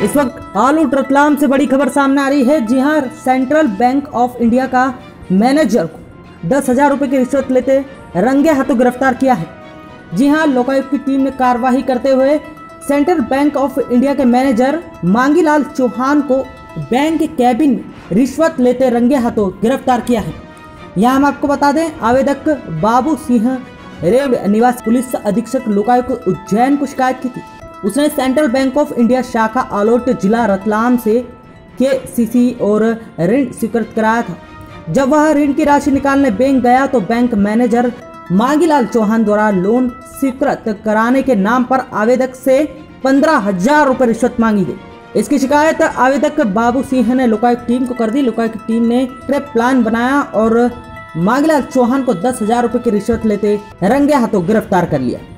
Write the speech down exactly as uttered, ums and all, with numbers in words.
इस वक्त आलूट रतलाम से बड़ी खबर सामने आ रही है। जी हां, सेंट्रल बैंक ऑफ इंडिया का मैनेजर को दस हजार रुपए की रिश्वत लेते रंगे हाथों गिरफ्तार किया है। जी हां, लोकायुक्त की टीम ने कार्रवाई करते हुए सेंट्रल बैंक ऑफ इंडिया के मैनेजर मांगीलाल चौहान को बैंक कैबिन में रिश्वत लेते रंगे हाथों गिरफ्तार किया है। यहाँ हम आपको बता दें, आवेदक बाबू सिंह रेड निवासी पुलिस अधीक्षक लोकायुक्त उज्जैन को शिकायत की थी। उसने सेंट्रल बैंक ऑफ इंडिया शाखा आलोट जिला रतलाम से केसीसी और ऋण स्वीकृत कराया था। जब वह ऋण की राशि निकालने बैंक गया तो बैंक मैनेजर मांगीलाल चौहान द्वारा लोन स्वीकृत कराने के नाम पर आवेदक से पंद्रह हजार रुपए रिश्वत मांगी गई। इसकी शिकायत आवेदक बाबू सिंह ने लोकायुक्त टीम को कर दी। लोकायुक्त टीम ने ट्रैप प्लान बनाया और मांगीलाल चौहान को दस हजार रुपए की रिश्वत लेते रंगे हाथों गिरफ्तार कर लिया।